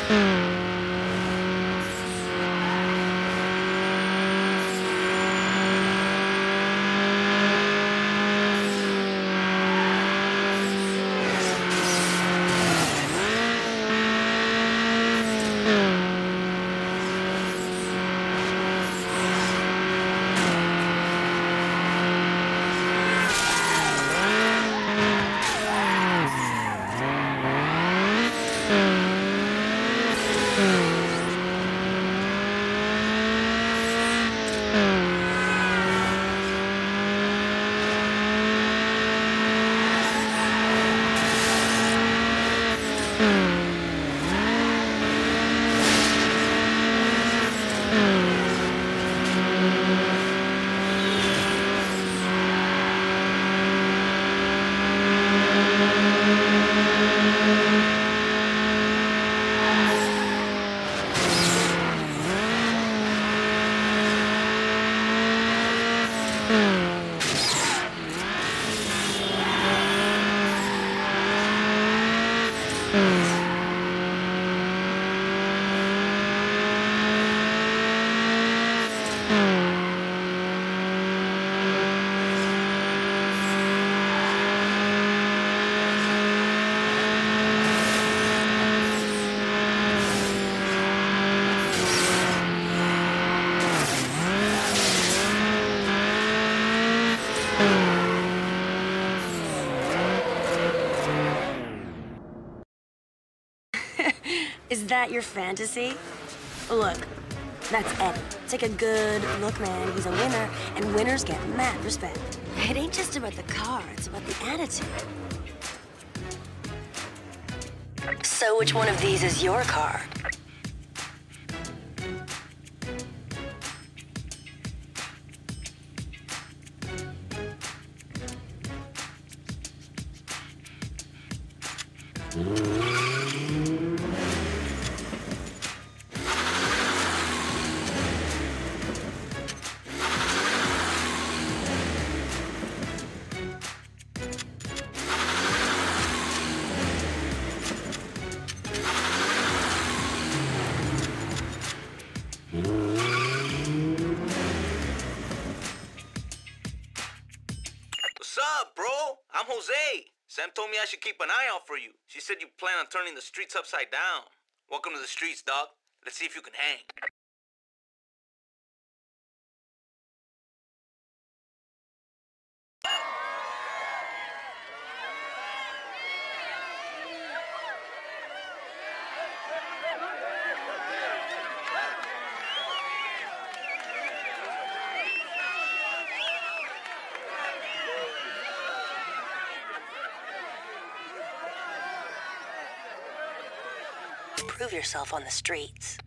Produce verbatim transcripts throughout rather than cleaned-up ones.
Is that your fantasy? Look, that's Eddie. Take a good look, man. He's a winner, and winners get mad respect. It ain't just about the car, it's about the attitude. So which one of these is your car? What's up, bro? I'm Jose. Sam told me I should keep an eye out for you. She said you plan on turning the streets upside down. Welcome to the streets, dog. Let's see if you can hang. Prove yourself on the streets.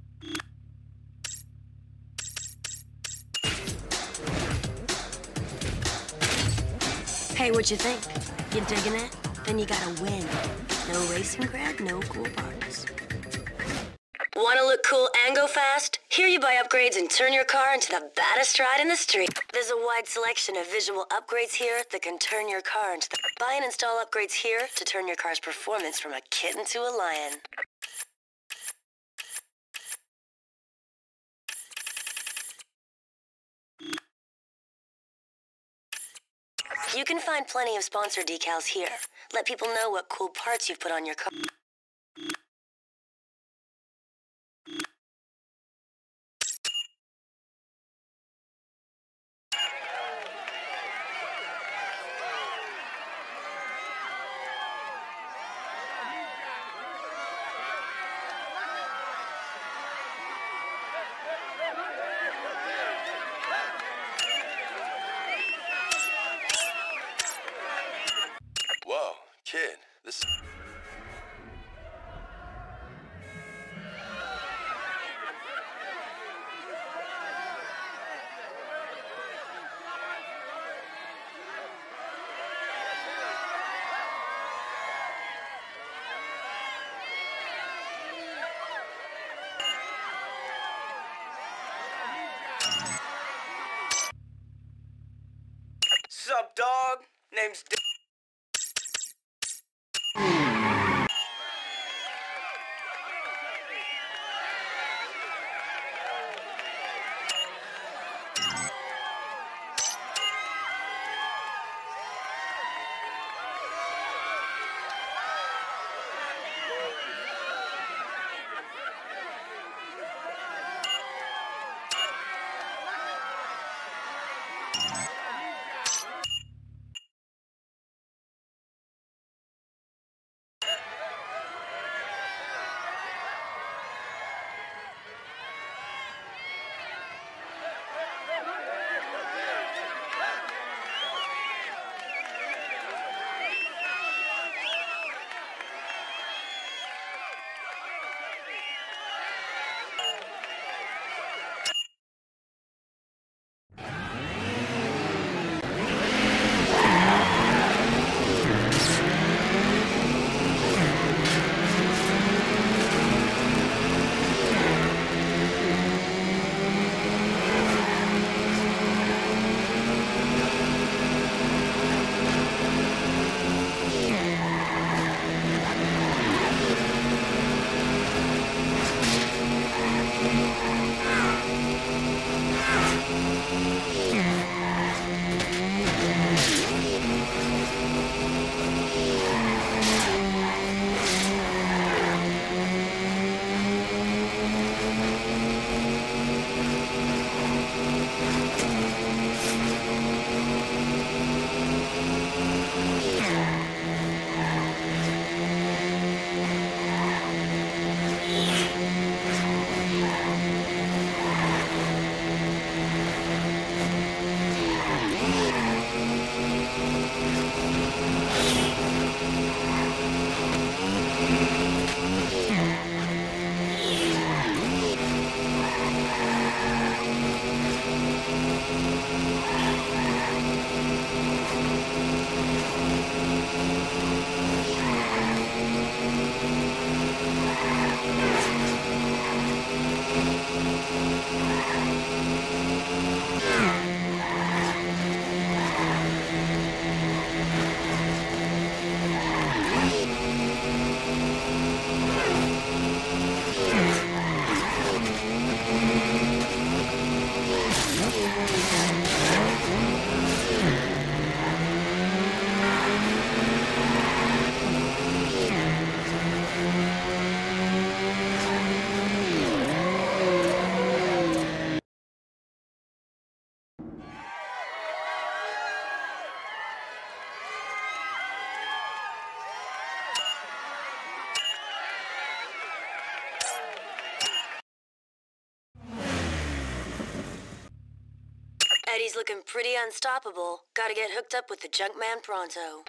Hey, what you think? You digging it? Then you gotta win. No racing cred, no cool parts. Wanna look cool and go fast? Here you buy upgrades and turn your car into the baddest ride in the street. There's a wide selection of visual upgrades here that can turn your car into the... Buy and install upgrades here to turn your car's performance from a kitten to a lion. You can find plenty of sponsor decals here. Let people know what cool parts you've put on your car. Whoa, kid, this... Sup, dog? Name's D- City's looking pretty unstoppable. Gotta get hooked up with the Junkman pronto.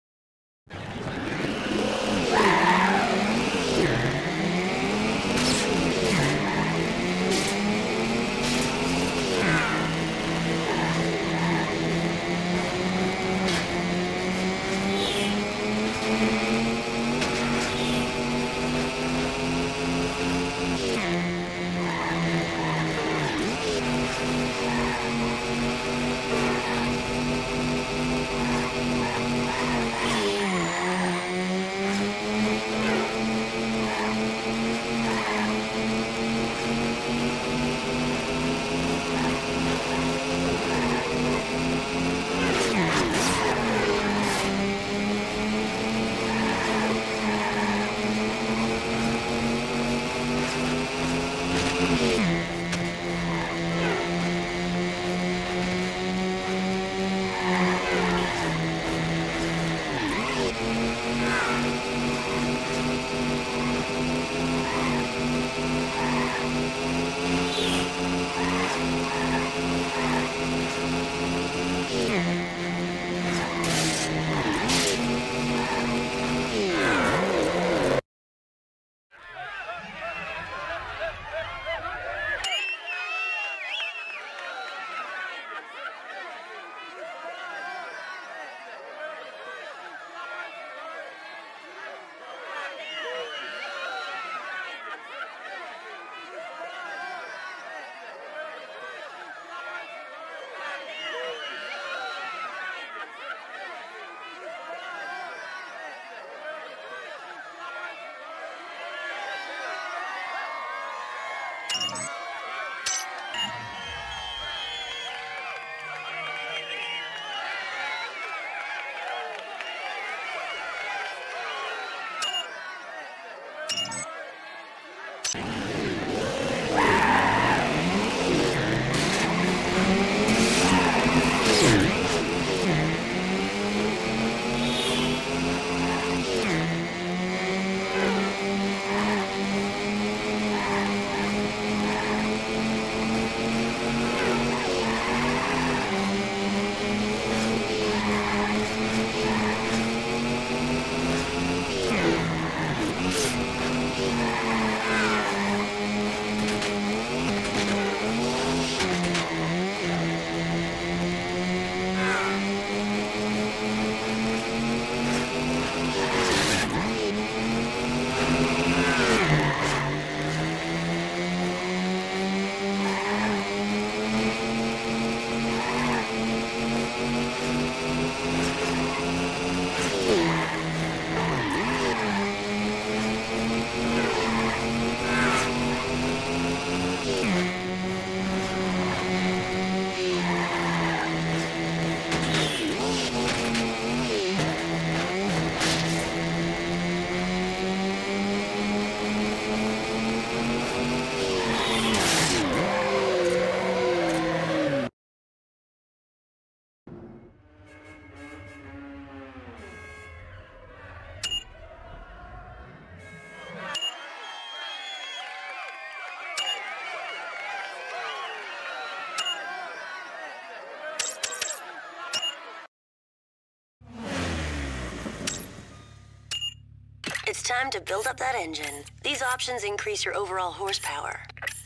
It's time to build up that engine. These options increase your overall horsepower.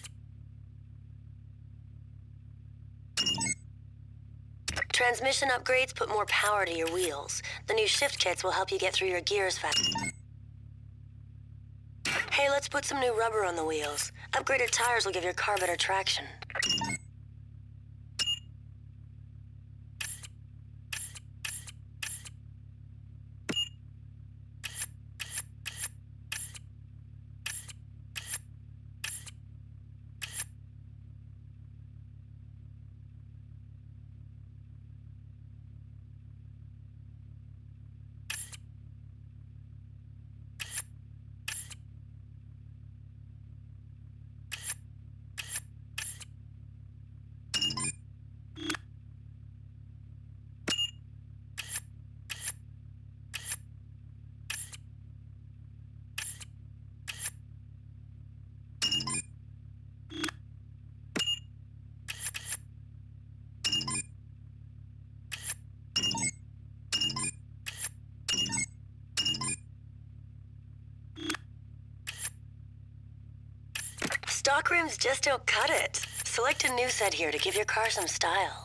Transmission upgrades put more power to your wheels. The new shift kits will help you get through your gears faster. Hey, let's put some new rubber on the wheels. Upgraded tires will give your car better traction. Stock rims just don't cut it. Select a new set here to give your car some style.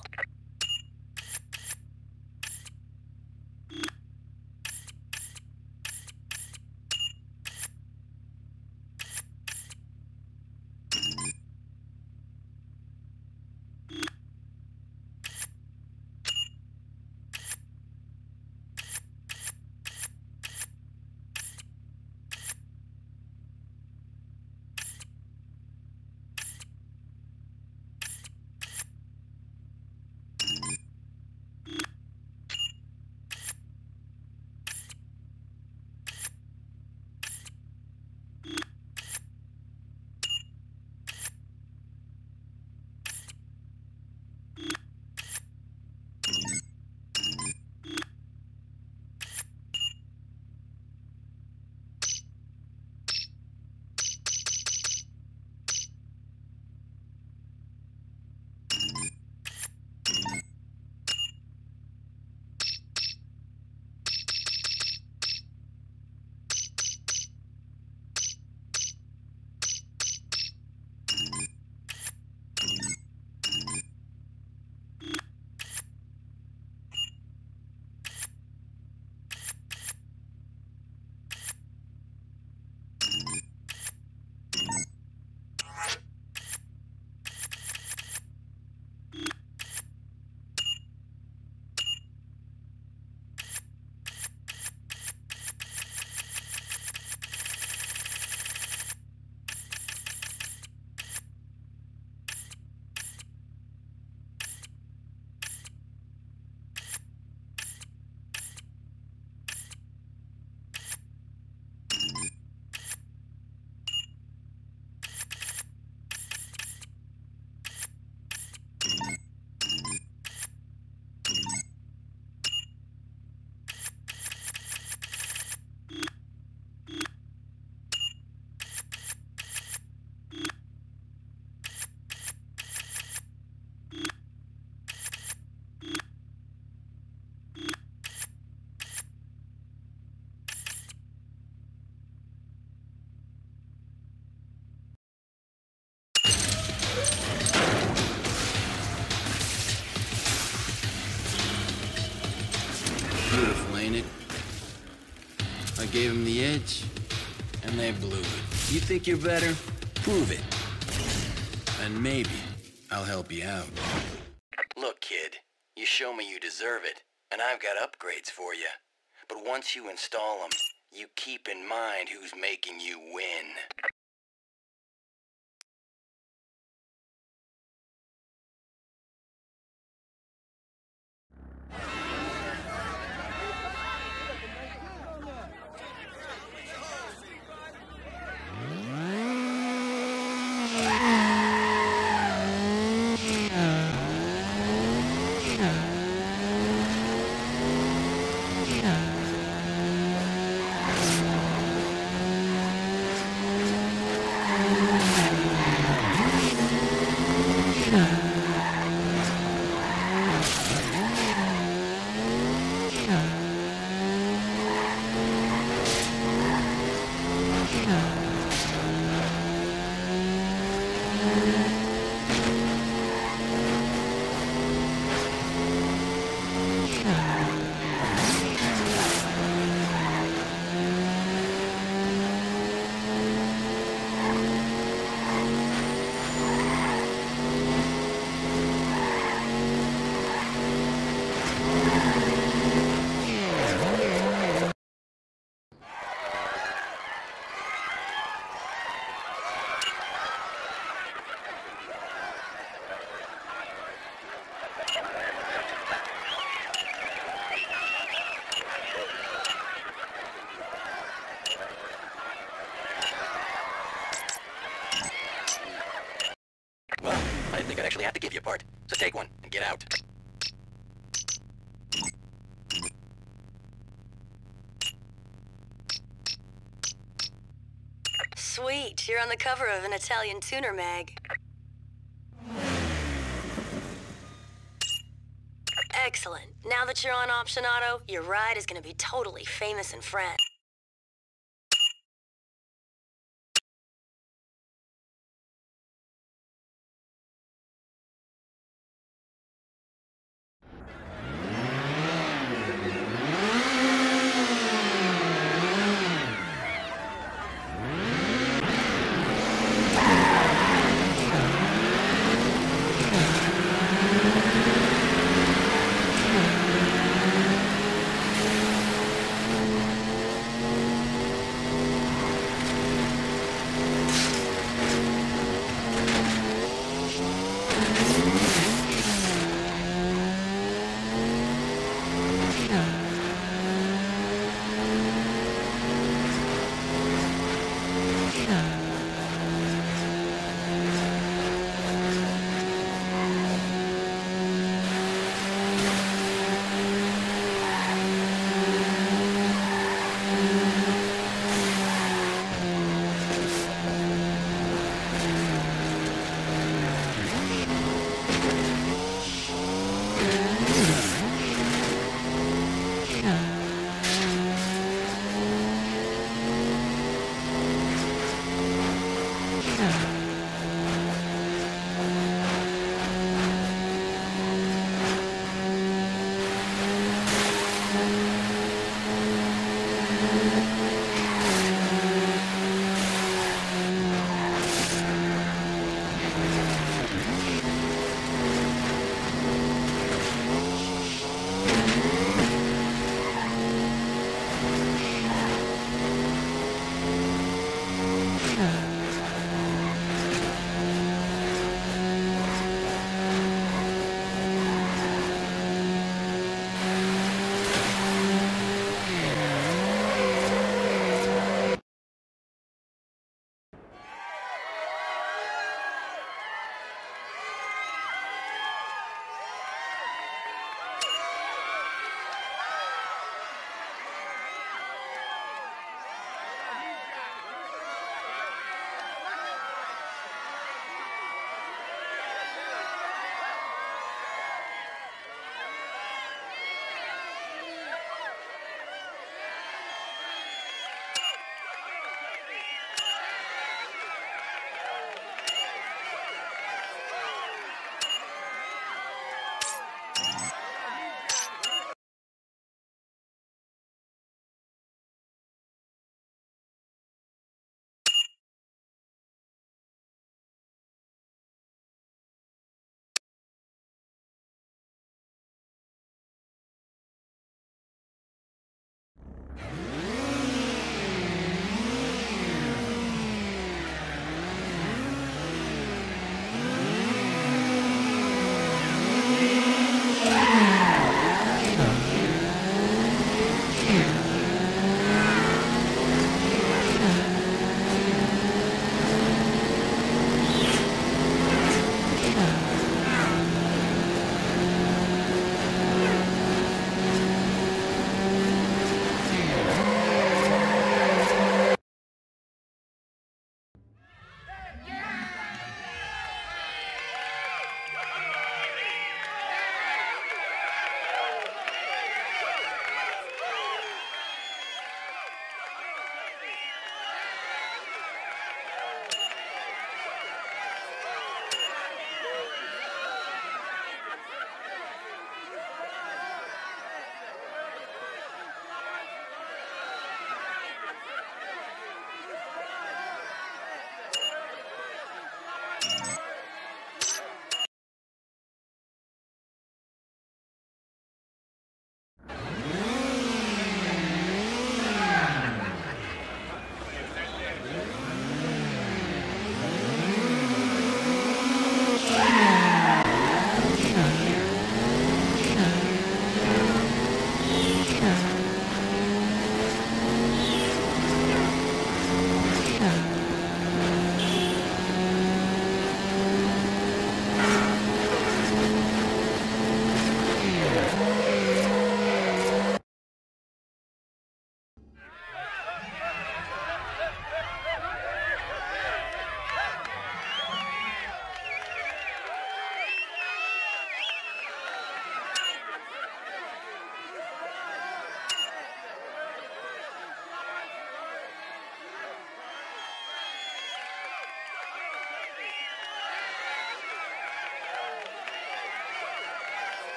Beautiful, ain't it? I gave them the edge, and they blew it. You think you're better? Prove it. And maybe I'll help you out. Look, kid, you show me you deserve it, and I've got upgrades for you. But once you install them, you keep in mind who's making you win. Well, I didn't think I'd actually have to give you a part, so take one and get out. Sweet, you're on the cover of an Italian tuner mag. Excellent. Now that you're on Option Auto, your ride is gonna be totally famous in France.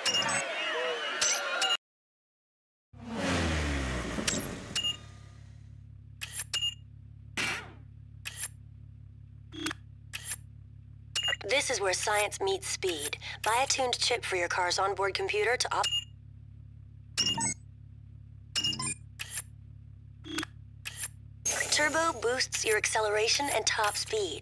This is where science meets speed. Buy a tuned chip for your car's onboard computer to op... Turbo boosts your acceleration and top speed.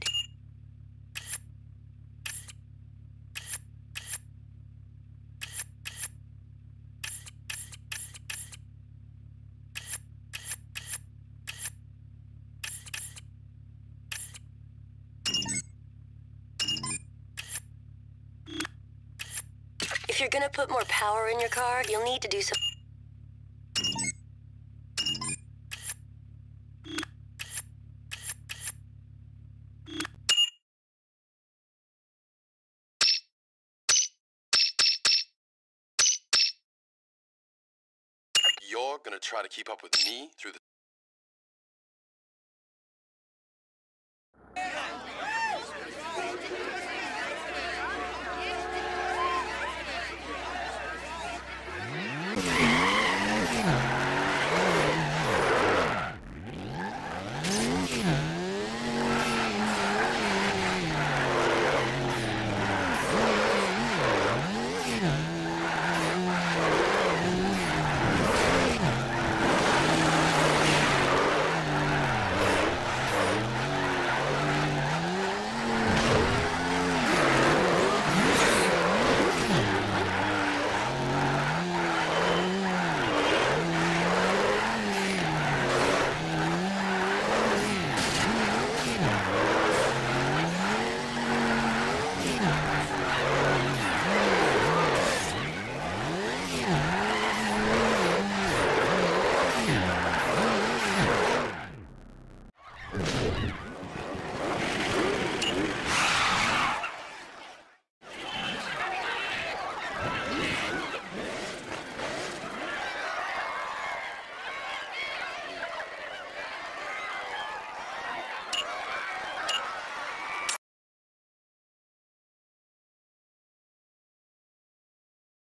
If you're gonna put more power in your car, you'll need to do some... You're gonna try to keep up with me through the...